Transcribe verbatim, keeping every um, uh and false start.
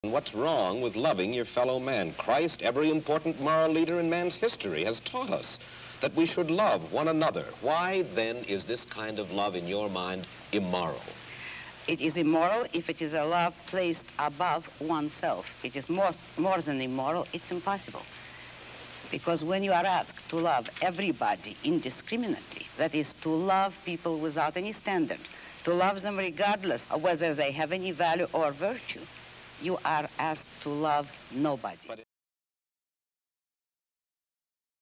What's wrong with loving your fellow man? Christ, every important moral leader in man's history, has taught us that we should love one another. Why, then, is this kind of love, in your mind, immoral? It is immoral if it is a love placed above oneself. It is more, more than immoral, it's impossible. Because when you are asked to love everybody indiscriminately, that is, to love people without any standard, to love them regardless of whether they have any value or virtue, you are asked to love nobody.